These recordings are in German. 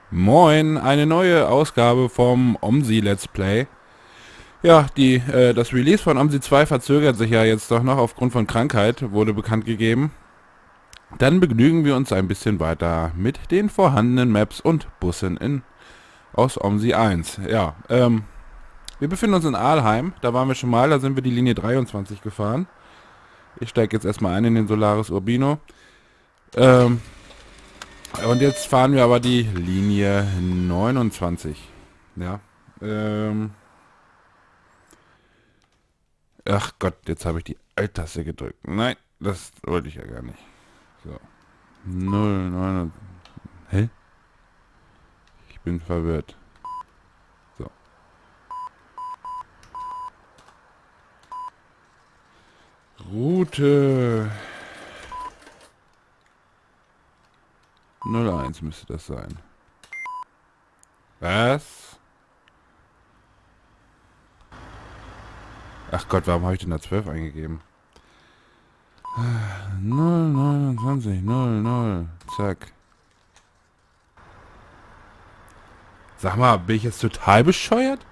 Moin, eine neue Ausgabe vom OMSI Let's Play. Ja, das Release von OMSI 2 verzögert sich ja jetzt doch noch aufgrund von Krankheit, wurde bekannt gegeben. Dann begnügen wir uns ein bisschen weiter mit den vorhandenen Maps und Bussen aus OMSI 1. Ja, wir befinden uns in Aalheim, da waren wir schon mal, da sind wir die Linie 23 gefahren. Ich steige jetzt erstmal ein in den Solaris Urbino. Und jetzt fahren wir aber die Linie 29. Ja. Ach Gott, jetzt habe ich die Alt-Taste gedrückt. Nein, das wollte ich ja gar nicht. So. 09. Hä? Ich bin verwirrt. So. Route 01 müsste das sein. Was? Ach Gott, warum habe ich denn da 12 eingegeben? 029, 00. Zack. Sag mal, bin ich jetzt total bescheuert?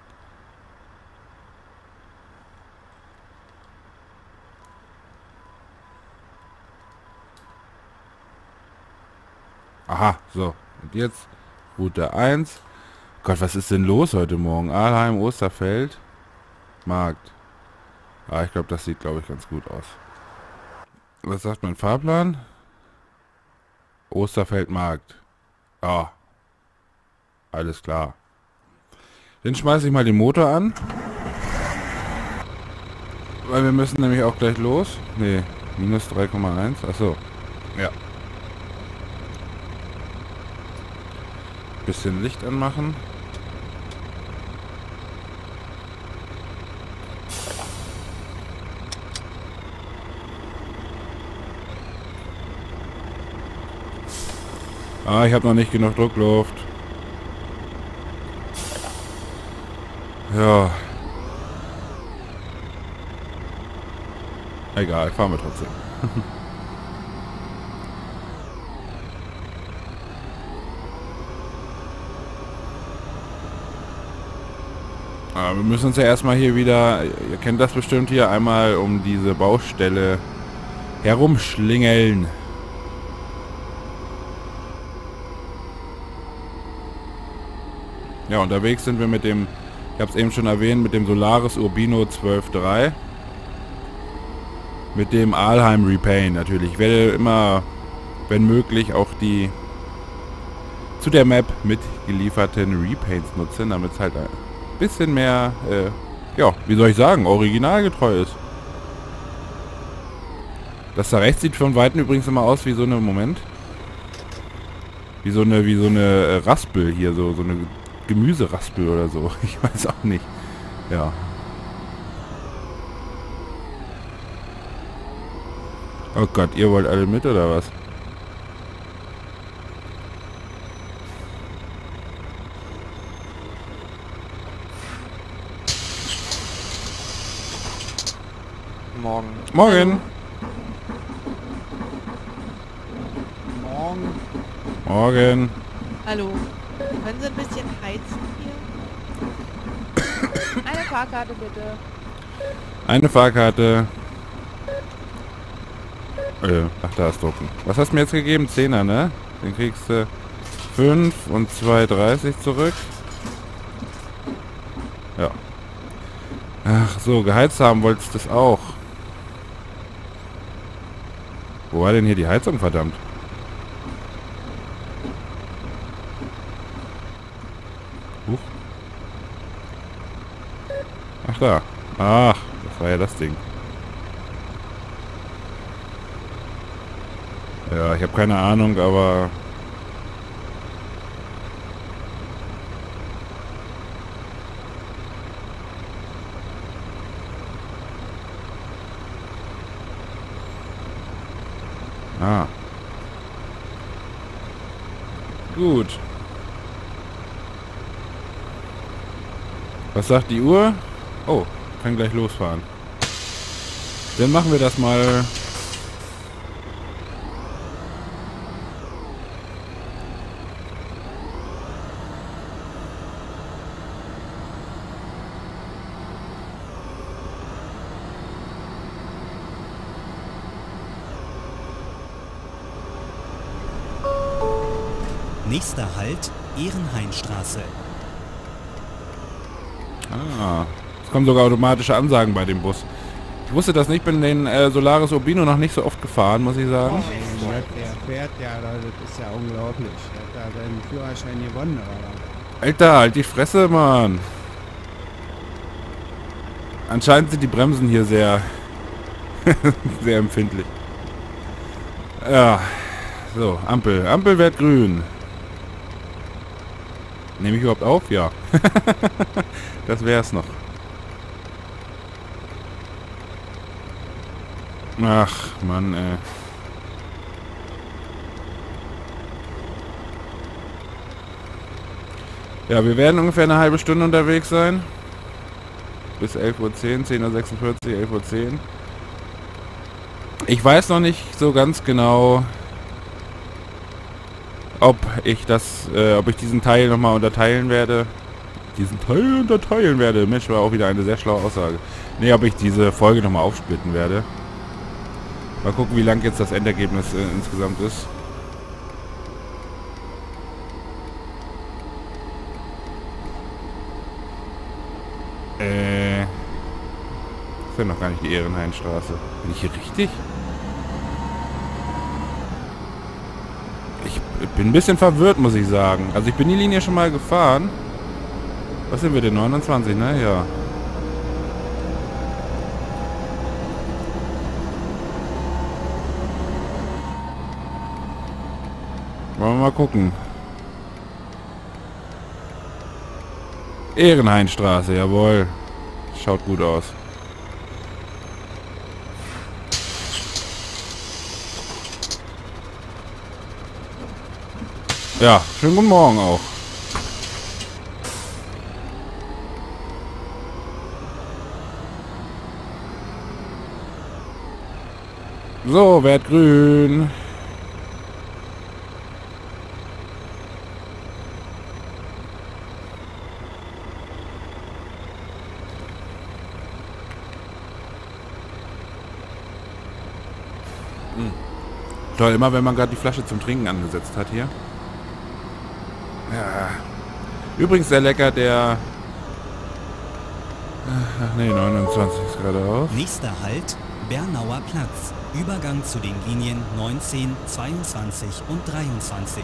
Aha, so. Und jetzt Route 1. Gott, was ist denn los heute Morgen? Aalheim, Osterfeld, Markt. Ah, ich glaube, das sieht, glaube ich, ganz gut aus. Was sagt mein Fahrplan? Osterfeld, Markt. Ah, alles klar. Dann schmeiße ich mal den Motor an. Weil wir müssen nämlich auch gleich los. Nee, minus 3,1. Achso. Ja. Bisschen Licht anmachen. Ah, ich habe noch nicht genug Druckluft. Ja. Egal, fahren wir trotzdem. Wir müssen uns ja erstmal hier wieder, ihr kennt das bestimmt hier, einmal um diese Baustelle herumschlingeln. Ja, unterwegs sind wir mit dem, ich habe es eben schon erwähnt, mit dem Solaris Urbino 12.3. Mit dem Aalheim Repaint natürlich. Ich werde immer, wenn möglich, auch die zu der Map mitgelieferten Repaints nutzen, damit es halt ein bisschen mehr, ja, wie soll ich sagen, originalgetreu ist. Das da rechts sieht von Weitem übrigens immer aus wie so eine, Moment, wie so eine Raspel hier, so eine Gemüseraspel oder so. Ich weiß auch nicht. Ja. Oh Gott, ihr wollt alle mit oder was? Morgen. Morgen. Morgen. Morgen. Hallo. Können Sie ein bisschen heizen hier? Eine Fahrkarte bitte. Eine Fahrkarte. Ach, da ist drucken. Was hast du mir jetzt gegeben? 10er, ne? Den kriegst du 5 und 2,30 zurück. Ja. Ach so, geheizt haben wolltest du das auch. Wo war denn hier die Heizung, verdammt? Huch. Ach da. Ach, das war ja das Ding. Ja, ich habe keine Ahnung, aber... Ah. Gut. Was sagt die Uhr? Oh, kann gleich losfahren. Dann machen wir das mal Nächster Halt, Ehrenhainstraße. Ah, es kommen sogar automatische Ansagen bei dem Bus. Ich wusste das nicht, bin den Solaris Urbino noch nicht so oft gefahren, muss ich sagen. Der fährt ja, das ist ja unglaublich. Der hat da seinen Führerschein gewonnen, oder? Alter, halt die Fresse, Mann. Anscheinend sind die Bremsen hier sehr, sehr empfindlich. Ja, so, Ampel. Ampel wird grün. Nehme ich überhaupt auf? Ja. Das wär's noch. Ach, Mann, ey. Ja, wir werden ungefähr eine halbe Stunde unterwegs sein. Bis 11:10 Uhr, 10:46 Uhr, 11:10 Uhr. Ich weiß noch nicht so ganz genau, ob ich diesen Teil nochmal unterteilen werde. Mensch, war auch wieder eine sehr schlaue Aussage. Nee, ob ich diese Folge nochmal aufsplitten werde. Mal gucken, wie lang jetzt das Endergebnis insgesamt ist. Ist ja noch gar nicht die Ehrenhainstraße. Bin ich hier richtig? Ich bin ein bisschen verwirrt, muss ich sagen. Also ich bin die Linie schon mal gefahren. Was sind wir denn? 29, ne? Ja. Wollen wir mal gucken. Ehrenhainstraße, jawohl. Schaut gut aus. Ja, schönen guten Morgen auch. So, werd grün. Toll, immer wenn man gerade die Flasche zum Trinken angesetzt hat hier. Ja. Übrigens sehr lecker der... Ach nee, 29 ist geradeaus. Nächster Halt, Bernauer Platz. Übergang zu den Linien 19, 22 und 23.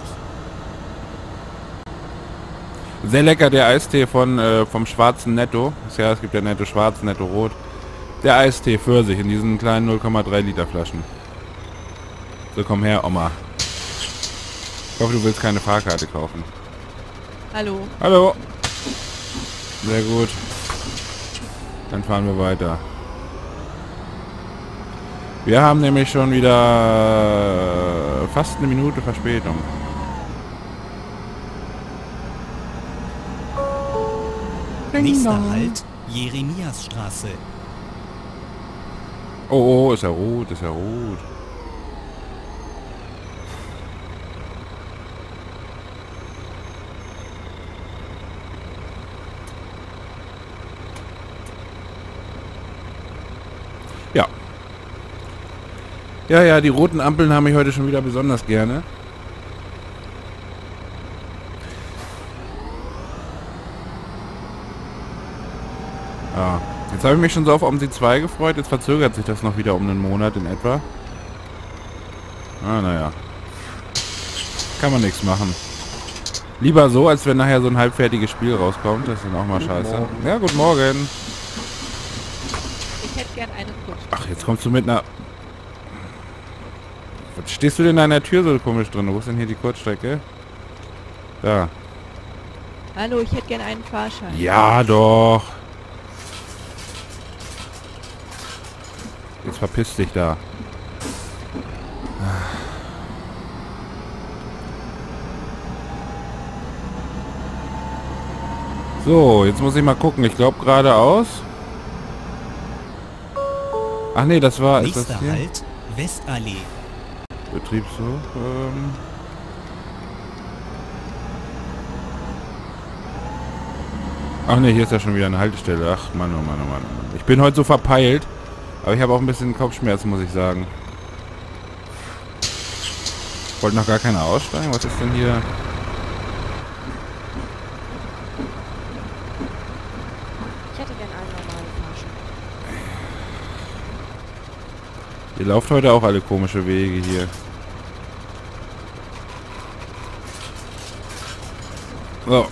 Sehr lecker der Eistee vom schwarzen Netto. Ja, es gibt ja Netto Schwarz, Netto Rot. Der Eistee Pfirsich in diesen kleinen 0,3 Liter Flaschen. So, komm her, Oma. Ich hoffe, du willst keine Fahrkarte kaufen. Hallo. Hallo. Sehr gut. Dann fahren wir weiter. Wir haben nämlich schon wieder fast eine Minute Verspätung. Nächster Halt, Jeremiasstraße. Oh, ist ja rot, ist ja rot. Ja. Ja, die roten Ampeln haben mich heute schon wieder besonders gerne. Ja. Jetzt habe ich mich schon so auf OMSI 2 gefreut. Jetzt verzögert sich das noch wieder um einen Monat in etwa. Ah, naja. Kann man nichts machen. Lieber so, als wenn nachher so ein halbfertiges Spiel rauskommt. Das ist dann auch mal scheiße. Morgen. Ja, guten Morgen. Ich hätte gern eine Kutsche. Ach, jetzt kommst du mit einer... Was stehst du denn an der Tür so komisch drin? Wo ist denn hier die Kurzstrecke? Da. Hallo, ich hätte gern einen Fahrschein. Ja, doch. Jetzt verpiss dich da. So, jetzt muss ich mal gucken. Ich glaube geradeaus. Ach nee, das war... Ist das Nächster hier? Halt, Westallee. Betriebshof. Ach ne, hier ist ja schon wieder eine Haltestelle. Ach Mann, oh Mann, oh Mann, oh Mann. Ich bin heute so verpeilt. Aber ich habe auch ein bisschen Kopfschmerzen, muss ich sagen. Ich wollte noch gar keiner aussteigen. Was ist denn hier? Ihr lauft heute auch alle komische Wege hier. So.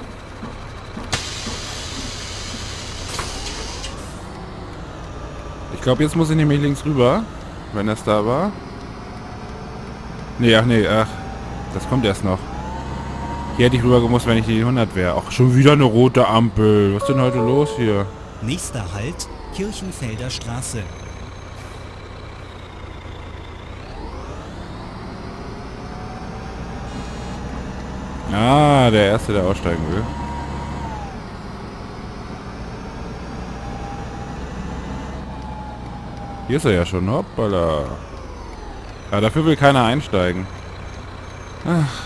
Ich glaube, jetzt muss ich nämlich links rüber, wenn das da war. Nee, ach, das kommt erst noch. Hier hätte ich rüber gemusst, wenn ich die 100 wäre. Ach, schon wieder eine rote Ampel. Was ist denn heute los hier? Nächster Halt, Kirchenfelder Straße. Ah, der Erste, der aussteigen will. Hier ist er ja schon, hoppala. Ja, dafür will keiner einsteigen. Ach,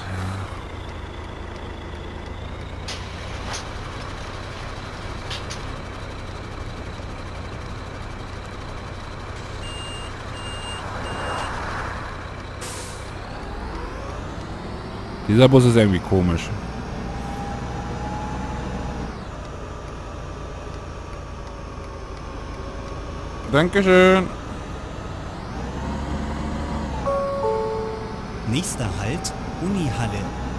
dieser Bus ist irgendwie komisch. Dankeschön. Nächster Halt, Unihalle.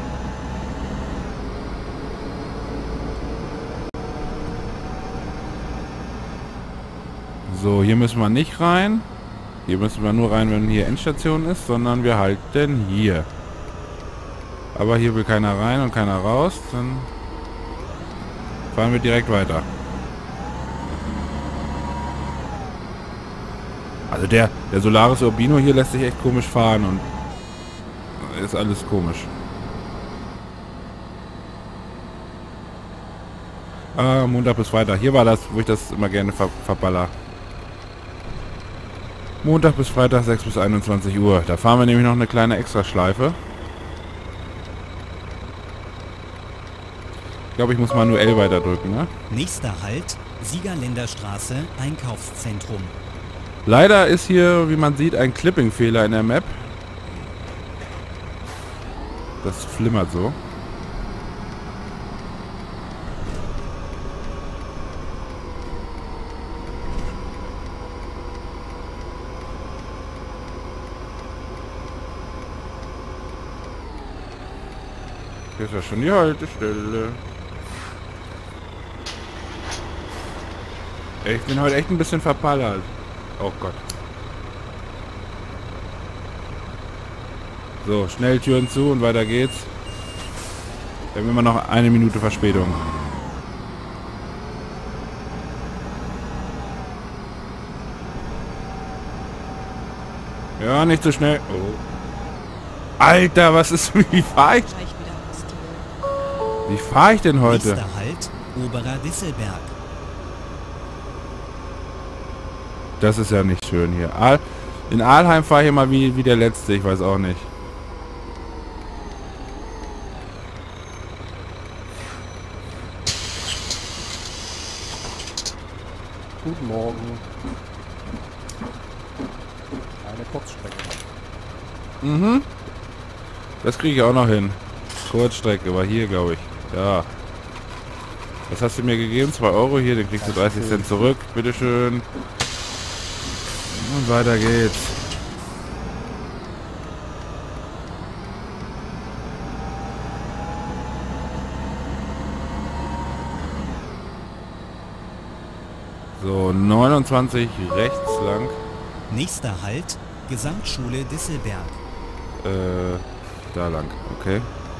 So, hier müssen wir nicht rein. Hier müssen wir nur rein, wenn hier Endstation ist, sondern wir halten hier. Aber hier will keiner rein und keiner raus. Dann fahren wir direkt weiter. Also der Solaris Urbino hier lässt sich echt komisch fahren und ist alles komisch. Ah, Montag bis Freitag. Hier war das, wo ich das immer gerne verballer. Montag bis Freitag 6 bis 21 Uhr. Da fahren wir nämlich noch eine kleine Extraschleife. Ich glaube, ich muss manuell weiterdrücken, ne? Nächster Halt, Siegerländer Straße, Einkaufszentrum. Leider ist hier, wie man sieht, ein Clipping-Fehler in der Map. Das flimmert so. Hier ist ja schon die Haltestelle. Ich bin heute echt ein bisschen verballert. Oh Gott. So, schnell Türen zu und weiter geht's. Wir haben immer noch 1 Minute Verspätung. Ja, nicht so schnell. Oh. Alter, was ist... Wie fahre ich? Wie fahre ich denn heute? Nächster Halt, Oberer Disselberg. Das ist ja nicht schön hier. In Aalheim fahre ich immer wie der Letzte. Ich weiß auch nicht. Guten Morgen. Eine Kurzstrecke. Mhm. Das kriege ich auch noch hin. Kurzstrecke war hier, glaube ich. Ja. Was hast du mir gegeben? 2 Euro hier, den kriegst du 30 Cent zurück. Bitteschön. Und weiter geht's. So, 29 rechts lang. Nächster Halt, Gesamtschule Disselberg. Da lang, okay.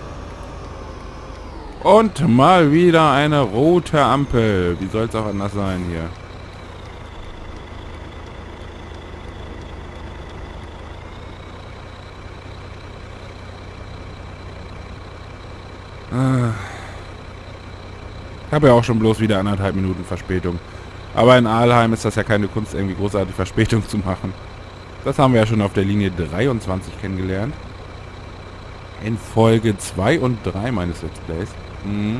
Und mal wieder eine rote Ampel. Wie soll es auch anders sein hier? Ich habe ja auch schon bloß wieder 1,5 Minuten Verspätung. Aber in Aalheim ist das ja keine Kunst, irgendwie großartig Verspätung zu machen. Das haben wir ja schon auf der Linie 23 kennengelernt. In Folge 2 und 3 meines Let's Plays. Mhm.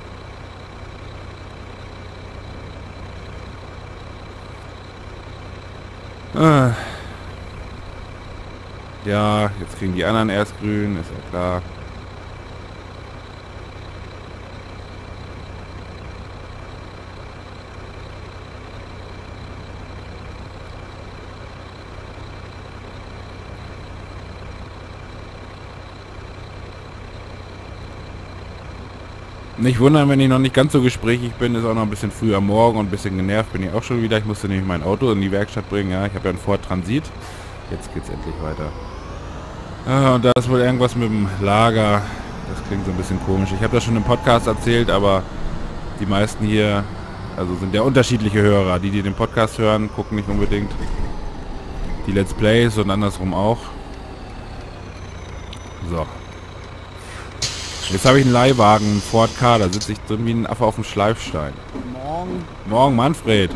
Ja, jetzt kriegen die anderen erst grün, ist ja klar. Nicht wundern, wenn ich noch nicht ganz so gesprächig bin, ist auch noch ein bisschen früh am Morgen und ein bisschen genervt bin ich auch schon wieder. Ich musste nämlich mein Auto in die Werkstatt bringen, ja. Ich habe ja einen Ford Transit. Jetzt geht's endlich weiter. Und da ist wohl irgendwas mit dem Lager. Das klingt so ein bisschen komisch. Ich habe das schon im Podcast erzählt, aber die meisten hier, also sind ja unterschiedliche Hörer. Die den Podcast hören, gucken nicht unbedingt die Let's Plays und andersrum auch. So. Jetzt habe ich einen Leihwagen, einen Ford K, da sitze ich drin wie ein Affe auf dem Schleifstein. Morgen. Morgen, Manfred.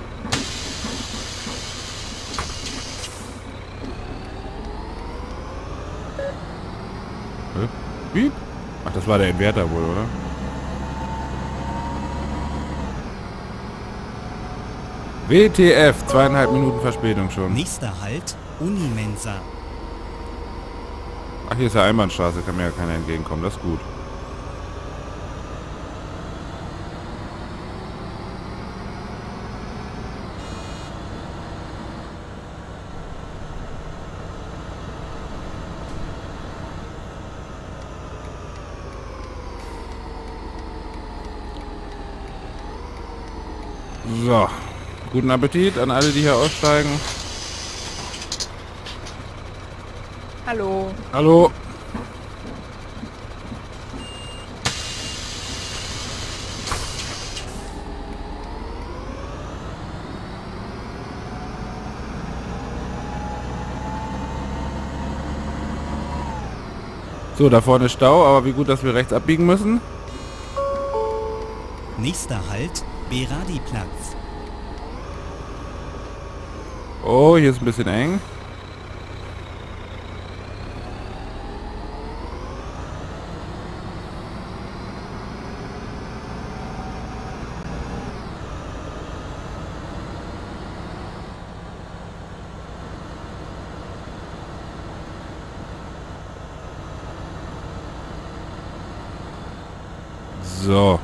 Hä? Piep? Ach, das war der Inverter wohl, oder? WTF, 2,5 Minuten Verspätung schon. Nächster Halt, Unimensa. Ach, hier ist ja Einbahnstraße, kann mir ja keiner entgegenkommen, das ist gut. So, guten Appetit an alle, die hier aussteigen. Hallo. Hallo. So, da vorne ist Stau, aber wie gut, dass wir rechts abbiegen müssen. Nächster Halt, Beradi-Platz. Oh, hier ist ein bisschen eng. So.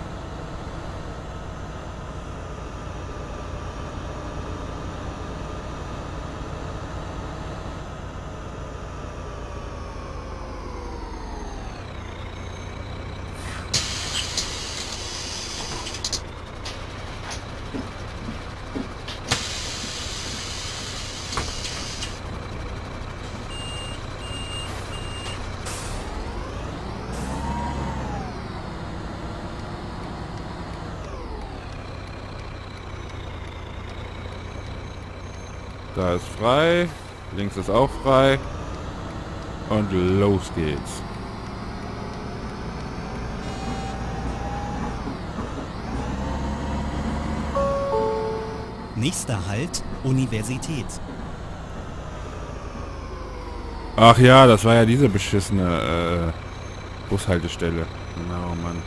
Da ist frei, links ist auch frei und los geht's. Nächster Halt, Universität. Ach ja, das war ja diese beschissene Bushaltestelle. Oh Mann.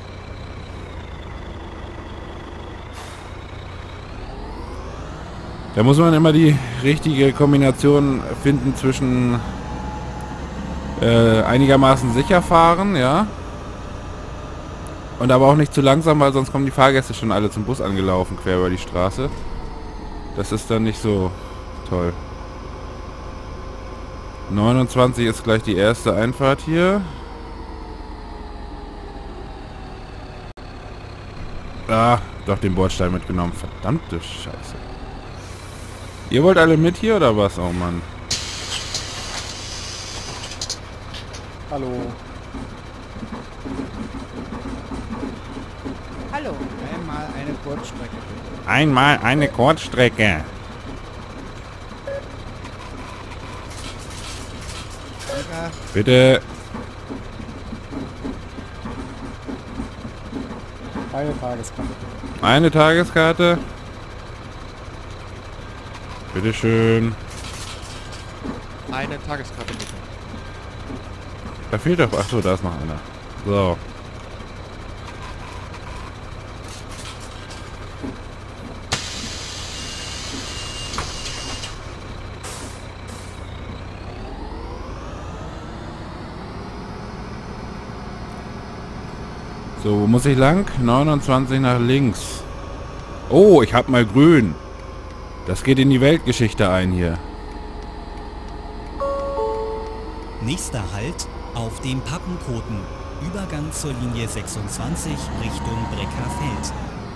Da muss man immer die richtige Kombination finden zwischen einigermaßen sicher fahren, ja. Und aber auch nicht zu langsam, weil sonst kommen die Fahrgäste schon alle zum Bus angelaufen, quer über die Straße. Das ist dann nicht so toll. 29 ist gleich die erste Einfahrt hier. Ah, doch den Bordstein mitgenommen. Verdammte Scheiße. Ihr wollt alle mit hier oder was? Oh Mann. Hallo. Hallo. Einmal eine Kurzstrecke bitte. Einmal eine Kurzstrecke. Danke. Bitte. Eine Tageskarte. Eine Tageskarte. Bitteschön. Eine Tageskarte bitte. Da fehlt doch... Achso, da ist noch einer. So. So, wo muss ich lang? 29 nach links. Oh, ich hab mal grün. Das geht in die Weltgeschichte ein hier. Nächster Halt, auf dem Pappenkoten. Übergang zur Linie 26 Richtung Breckerfeld.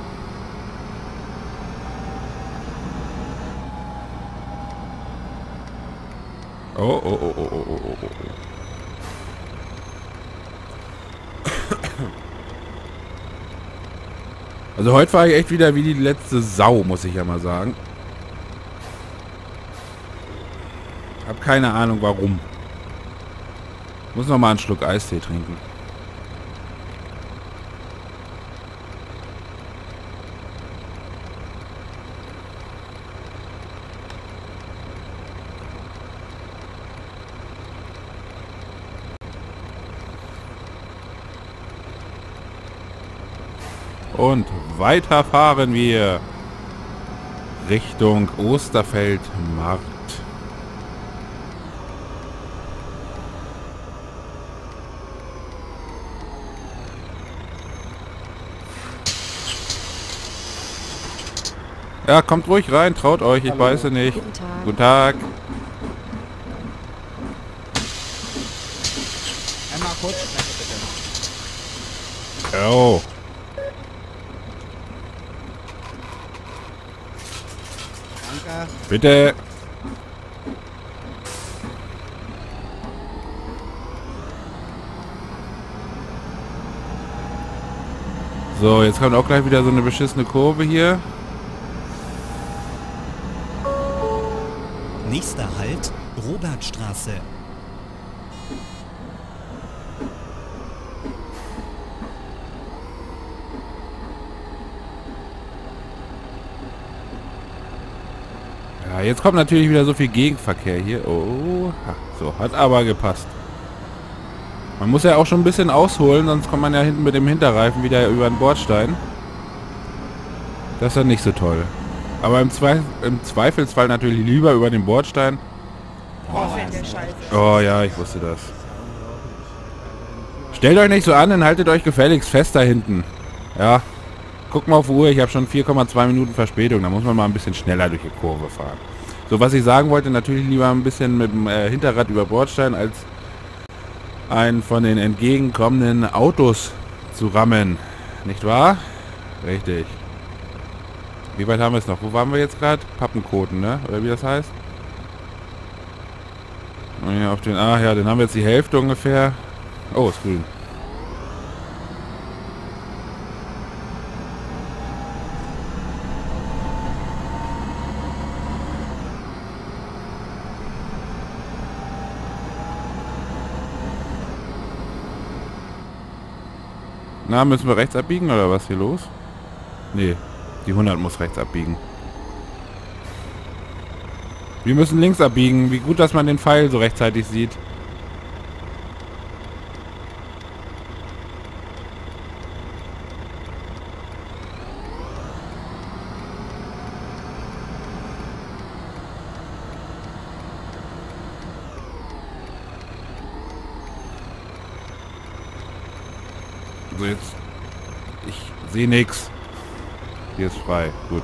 Oh, oh, oh, oh, oh, oh, oh, oh. Also heute war ich echt wieder wie die letzte Sau, muss ich ja mal sagen. Hab keine Ahnung warum. Muss noch mal einen Schluck Eistee trinken. Und weiter fahren wir Richtung Osterfeldmarkt. Ja, kommt ruhig rein, traut euch, ich Hallo. weiß es nicht. Guten Tag. Guten Tag. Einmal kurz sprechen, bitte. Oh. Danke. Bitte. So, jetzt kommt auch gleich wieder so eine beschissene Kurve hier. Nächster Halt, Robertstraße. Ja, jetzt kommt natürlich wieder so viel Gegenverkehr hier. Oh, so, hat aber gepasst. Man muss ja auch schon ein bisschen ausholen, sonst kommt man ja hinten mit dem Hinterreifen wieder über den Bordstein. Das ist ja nicht so toll. Aber im Zweifelsfall natürlich lieber über den Bordstein. Boah, fällt der Scheiße. Oh ja, ich wusste das. Stellt euch nicht so an, dann haltet euch gefälligst fest da hinten. Ja, guckt mal auf die Uhr, ich habe schon 4,2 Minuten Verspätung. Da muss man mal ein bisschen schneller durch die Kurve fahren. So, was ich sagen wollte, natürlich lieber ein bisschen mit dem Hinterrad über Bordstein, als einen von den entgegenkommenden Autos zu rammen. Nicht wahr? Richtig. Wie weit haben wir es noch? Wo waren wir jetzt gerade? Pappenkoten, ne? Oder wie das heißt? Ja, auf den... Ah ja, dann haben wir jetzt die Hälfte ungefähr. Oh, ist grün. Na, müssen wir rechts abbiegen oder was hier los? Nee, die 100 muss rechts abbiegen. Wir müssen links abbiegen. Wie gut, dass man den Pfeil so rechtzeitig sieht. So, jetzt... Ich sehe nichts. Hier ist frei. Gut.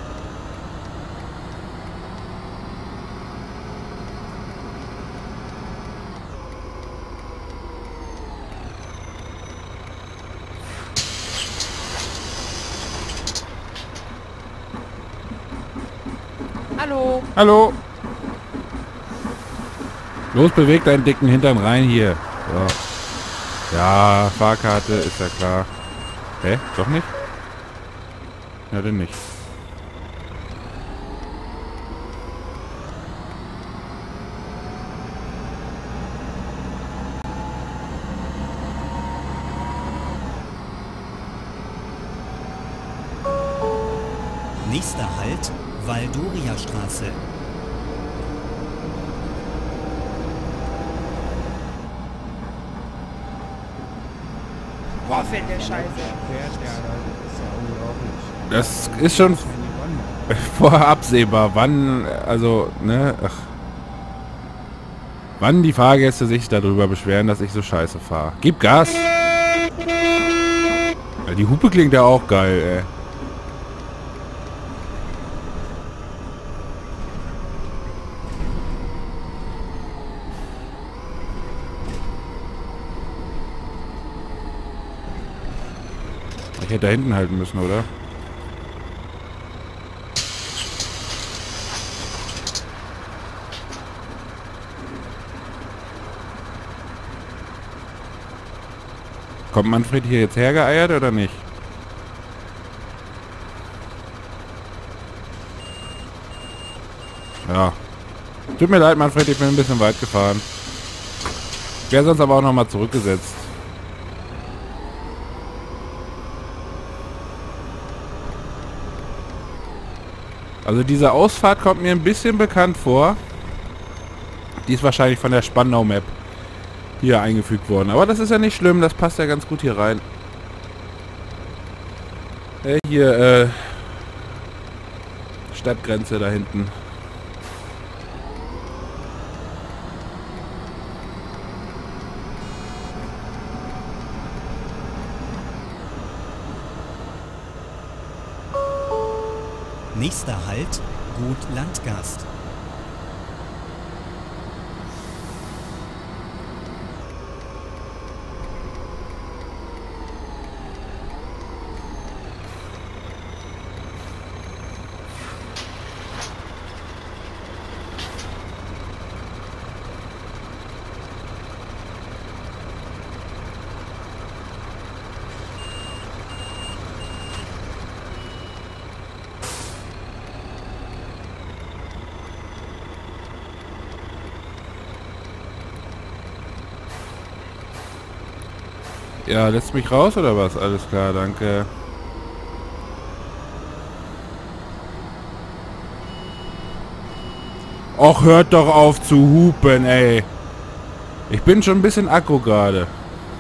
Hallo. Hallo. Los, beweg deinen dicken Hintern rein hier. So. Ja, Fahrkarte, ist ja klar. Hä? Doch nicht? Ja, denn nicht. Nächster Halt, Valdoriastraße. Boah, fällt der Scheiße. Fährt ja, das ist ja unglaublich. Das ist schon Das ist ja die Wonne. vorher absehbar, wann, also, ne, ach. Wann die Fahrgäste sich darüber beschweren, dass ich so scheiße fahre. Gib Gas! Ja, die Hupe klingt ja auch geil, ey. Ich hätte da hinten halten müssen, oder? Kommt Manfred hier jetzt hergeeiert oder nicht? Ja. Tut mir leid, Manfred, ich bin ein bisschen weit gefahren. Wäre sonst aber auch nochmal zurückgesetzt. Also diese Ausfahrt kommt mir ein bisschen bekannt vor. Die ist wahrscheinlich von der Spandau-Map hier eingefügt worden. Aber das ist ja nicht schlimm, das passt ja ganz gut hier rein. Hier, Stadtgrenze da hinten. Nächster Halt, Gut Landgast. Ja, lässt mich raus oder was? Alles klar, danke. Och, hört doch auf zu hupen, ey. Ich bin schon ein bisschen aggro gerade.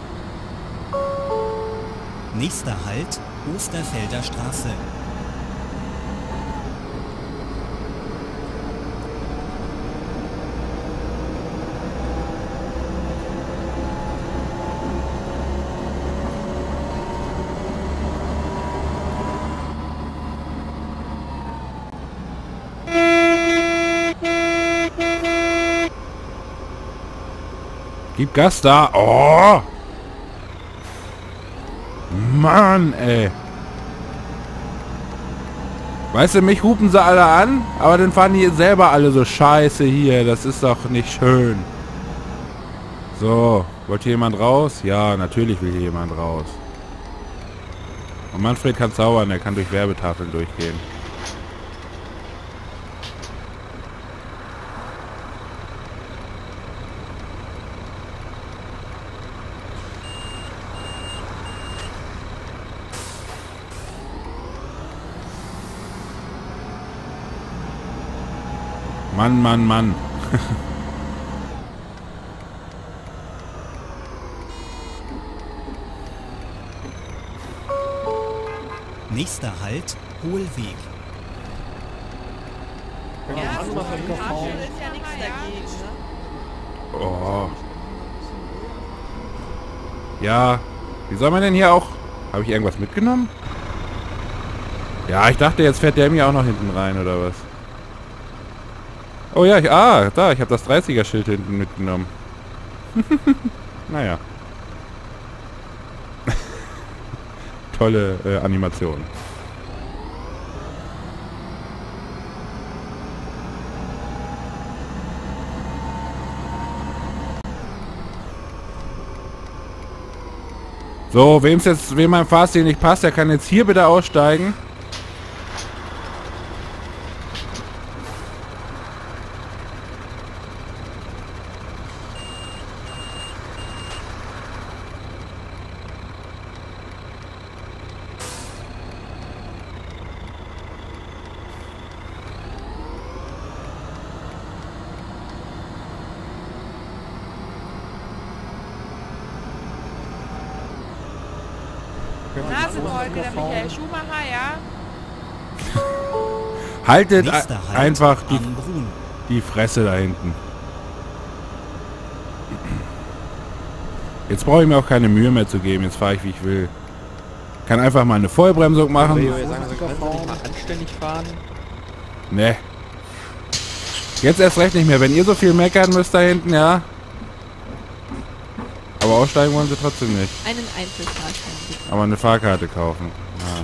Nächster Halt, Osterfelder Straße. Gib Gas da. Oh! Mann, ey. Weißt du, mich hupen sie alle an, aber dann fahren die selber alle so scheiße hier. Das ist doch nicht schön. So, wollt hier jemand raus? Ja, natürlich will hier jemand raus. Und Manfred kann zaubern, er kann durch Werbetafeln durchgehen. Mann, Mann, Mann. Nächster Halt, Hohlweg. Ja, so ist ja nichts dagegen, ne? Oh. Ja. Wie soll man denn hier auch... Habe ich irgendwas mitgenommen? Ja, ich dachte, jetzt fährt der mir auch noch hinten rein, oder was? Oh ja, ich habe das 30er-Schild hinten mitgenommen. Naja. Tolle Animation. So, wem mein Fahrstil nicht passt, der kann jetzt hier bitte aussteigen. Nasenbeul, der Michael Schumacher, ja? Haltet Nächster Halt, einfach am Brun. die Fresse da hinten. Jetzt brauche ich mir auch keine Mühe mehr zu geben. Jetzt fahre ich, wie ich will. Kann einfach mal eine Vollbremsung machen. Wir sagen, also können Sie nicht mal anständig fahren? Ne. Jetzt erst recht nicht mehr. Wenn ihr so viel meckern müsst da hinten, ja. Aber aussteigen wollen sie trotzdem nicht. Einen Einzelfahrschein bitte. Aber eine Fahrkarte kaufen. Ja.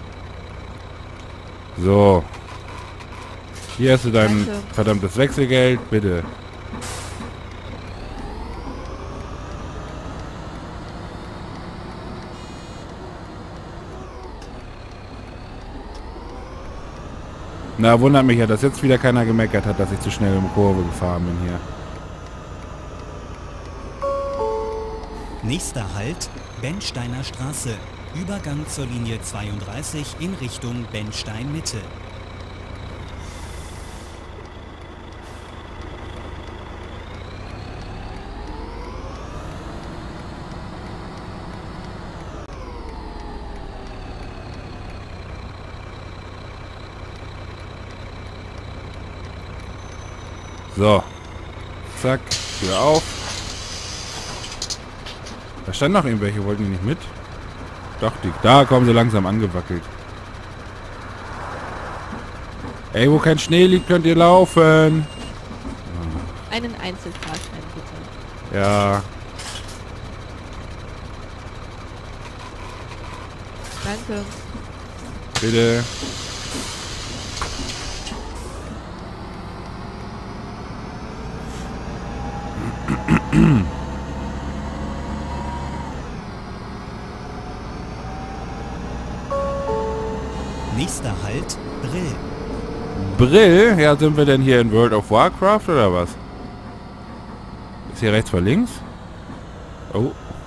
So. Hier hast du dein verdammtes Wechselgeld, bitte. Na, wundert mich ja, dass jetzt wieder keiner gemeckert hat, dass ich zu schnell um Kurve gefahren bin hier. Nächster Halt, Bensteiner Straße. Übergang zur Linie 32 in Richtung Benstein Mitte. So. Zack. Tür auf. Da standen noch irgendwelche, wollten die nicht mit? Doch, da kommen sie langsam angewackelt. Ey, wo kein Schnee liegt, könnt ihr laufen. Einen Einzelfahrschein bitte. Ja. Danke. Bitte. Nächster Halt, Brill. Brill? Ja, sind wir denn hier in World of Warcraft oder was? Ist hier rechts vor links? Oh.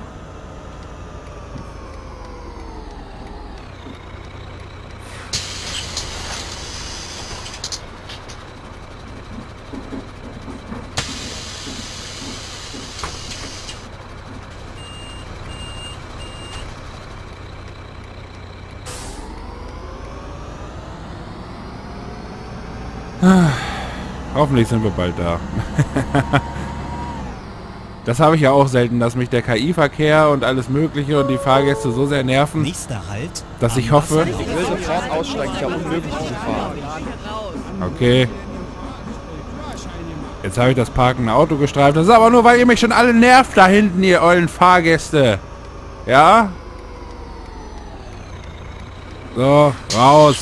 Hoffentlich sind wir bald da. Das habe ich ja auch selten, dass mich der KI-Verkehr und alles Mögliche und die Fahrgäste so sehr nerven, Nächster Halt, dass ich hoffe... Ich will sofort aussteigen, ich habe unmöglich zu fahren. Okay. Jetzt habe ich das parkende Auto gestreift. Das ist aber nur, weil ihr mich schon alle nervt da hinten, ihr ollen Fahrgäste. Ja? So, raus.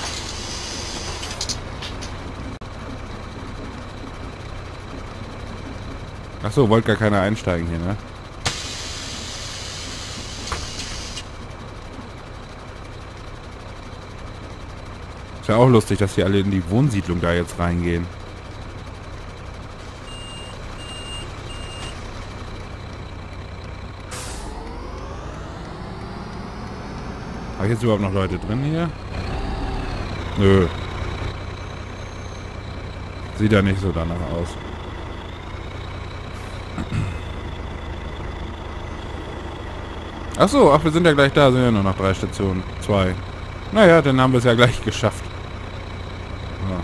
Achso, wollte gar keiner einsteigen hier, ne? Ist ja auch lustig, dass die alle in die Wohnsiedlung da jetzt reingehen. Habe ich jetzt überhaupt noch Leute drin hier? Nö. Sieht ja nicht so danach aus. Ach so, ach, wir sind ja gleich da, sind ja nur noch 3 Stationen. 2. Naja, dann haben wir es ja gleich geschafft. So.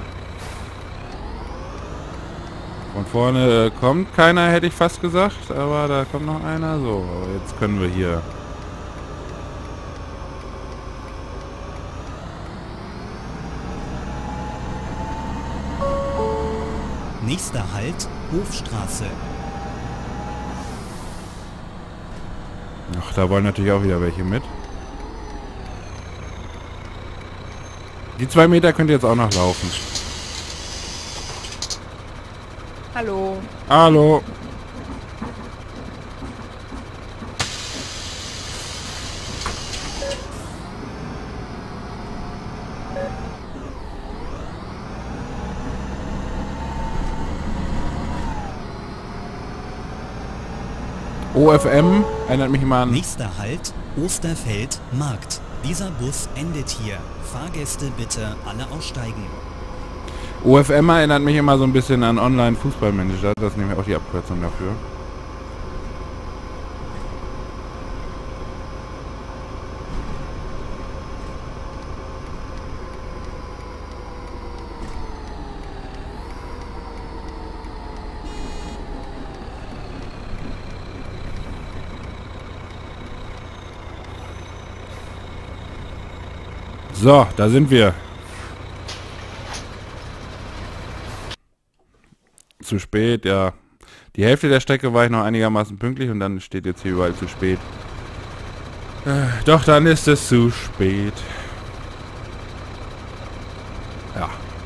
Von vorne kommt keiner, hätte ich fast gesagt, aber da kommt noch einer. So, aber jetzt können wir hier... Nächster Halt, Hofstraße. Ach, da wollen natürlich auch wieder welche mit. Die 2 Meter könnt ihr jetzt auch noch laufen. Hallo. Hallo. OFM erinnert mich immer an... Nächster Halt, Osterfeld, Markt. Dieser Bus endet hier. Fahrgäste bitte alle aussteigen. OFM erinnert mich immer so ein bisschen an Online-Fußballmanager. Das ist nämlich auch die Abkürzung dafür. So, da sind wir. Zu spät, ja. Die Hälfte der Strecke war ich noch einigermaßen pünktlich und dann steht jetzt hier überall zu spät. Doch dann ist es zu spät. Ja.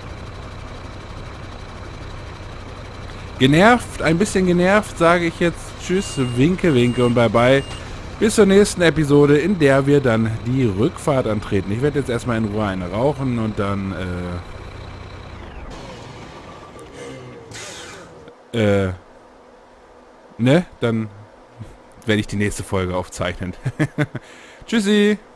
Genervt, ein bisschen genervt, sage ich jetzt tschüss, winke, winke und bye bye. Bis zur nächsten Episode, in der wir dann die Rückfahrt antreten. Ich werde jetzt erstmal in Ruhe eine rauchen und dann, ne? Dann werde ich die nächste Folge aufzeichnen. Tschüssi!